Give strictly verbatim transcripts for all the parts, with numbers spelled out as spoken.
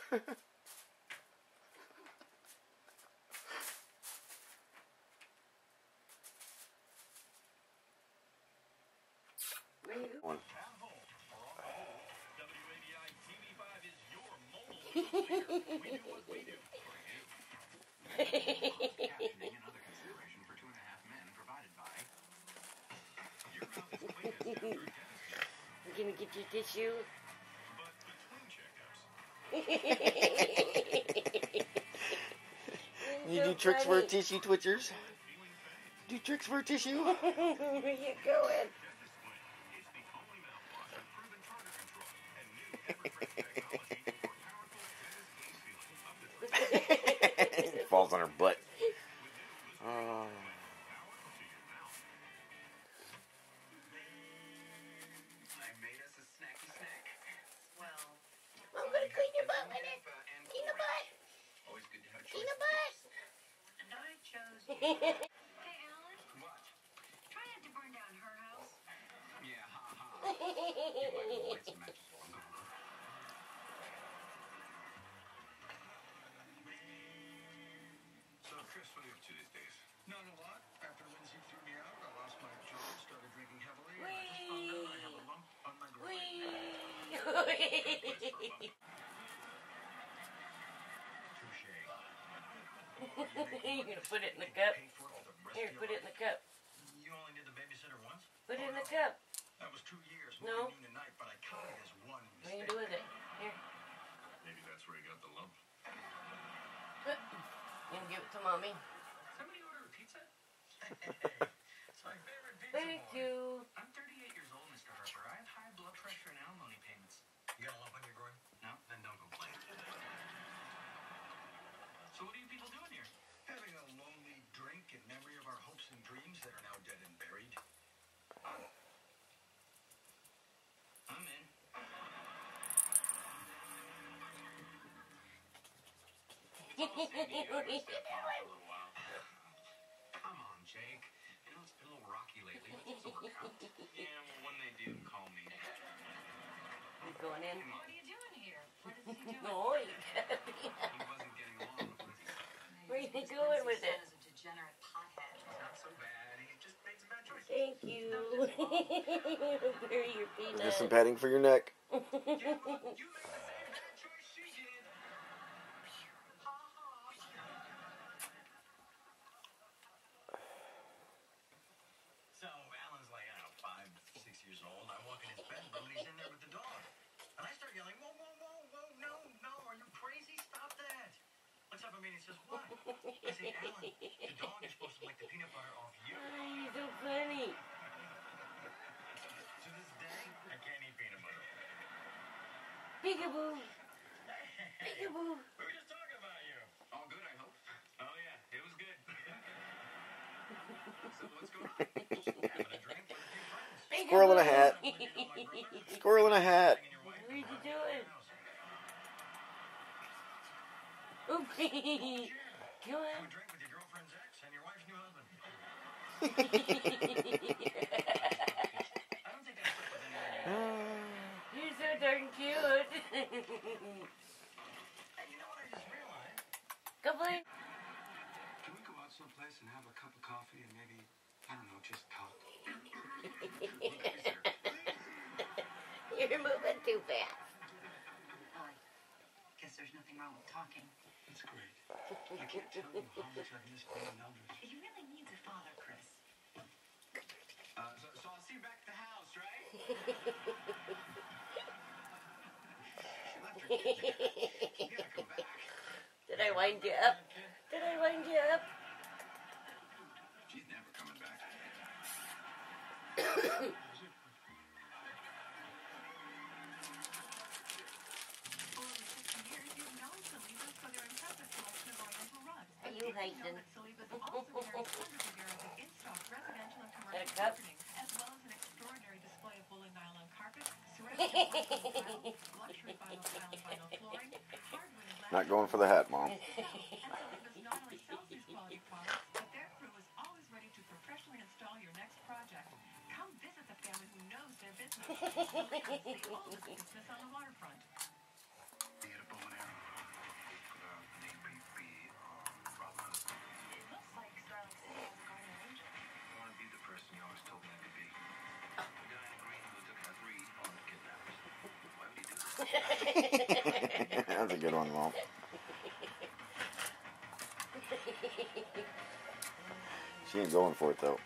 One. You gonna get your tissue? You do tricks for tissue twitchers? Do tricks for tissue? Where you going? Falls on her butt. Oh. I'm gonna clean your butt with it. Clean the butt. Clean the butt. And I chose you. Hey, Alan. What? Try not to burn down her house. Yeah, ha ha. You like to light some matches while I'm gone. So, Chris, what are you up to these days? Not a lot. After Lindsay threw me out, I lost my job, started drinking heavily, and I just found out I have a lump on my groin. You're gonna put it in the cup. Here, put it in the cup. You only did the babysitter once? Put it in the cup. That was two years, No. morning, noon, and night, but I counted as one What mistake. do you do with it? Here. Maybe that's where you got the lump. You can give it to mommy. Somebody order a pizza? It's my favorite pizza. Thank boy. you. I'm thirty-eight years old, Mister Harper. I have high blood pressure and alimony payments. You got a lump on your groin? No? Then don't complain. So what are you people doing here? Having a lonely drink in memory of our hopes and dreams that are now dead and buried. I'm in. Come on, Jake. You know, it's been a little rocky lately. Let's work out. Yeah, well, when they do, call me. He's going in. What are you doing here? What is he doing? No, you gotta be. He wasn't getting along with Lindsay. Where are you going with it? As a degenerate pothead. Not so bad. He just made some bad choices. Thank you. Bury your peanut. Just some padding for your neck. Yeah, well, you made the same bad choice she did. Ha ha. So Alan's like, I don't know, five, six years old. I walk in his bedroom and he's in there with the dog. And I start yelling, whoa, whoa, whoa, whoa, no, no, are you crazy? Stop that. Looks up at me and he says, what? I say, Alan, the dog is supposed to lick the peanut butter off you. Oh, you're so funny. To this day, I can't eat peanut butter. Peekaboo. Hey, Peekaboo. we were just talking about you. All good, I hope. Oh, yeah, it was good. So what's going on? Having a drink with a few friends. Squirrel in a hat. You know my brother? Squirrel in a hat. And your wife? What are you doing? House. Oopsie. Come Come Have on. a drink with your girlfriend's ex and your wife's new husband. I don't think that's what they You're so darn cute. Hey, you know what I just realized? Come on. Can we go out someplace and have a cup of coffee and maybe, I don't know, just talk? You're moving too fast. Well, I guess there's nothing wrong with talking. That's great. I can't tell you how much I've missed being Eldridge. He really needs a father, Chris. Uh, so, so I'll see you back at the house, right? She left her kid there. You gotta come back. Did I wind you up? Did I wind you up? She's never coming back. Are you hiding? Got a cup? As well as an extraordinary display of woolly nylon carpet, ceramic tile, luxury vinyl tile and vinyl flooring, hardwood and Not going for the hat, Mom. And Solibus not only sells these quality products, but their crew is always ready to professionally install your next project. Come visit the family who knows their business. Solibus, the oldest business on the waterfront. You get a bow and arrow. That's a good one, Mom. She ain't going for it, though.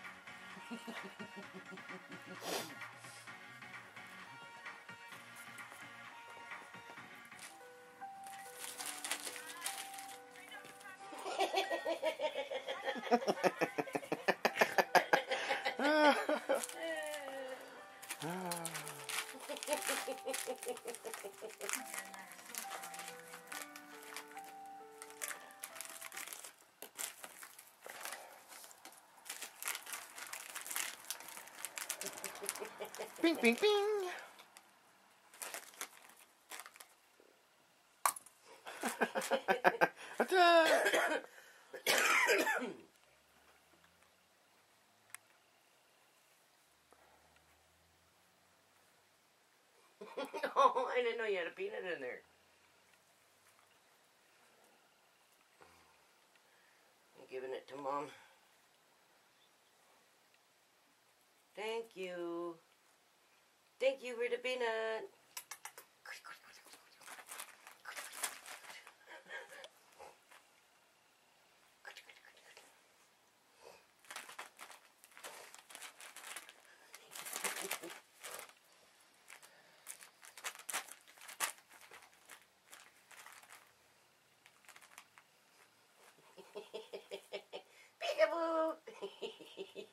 Bing, bing, bing. Attack! Oh, I didn't know you had a peanut in there. I'm giving it to Mom. Thank you. Thank you for the peanut. Peekaboo!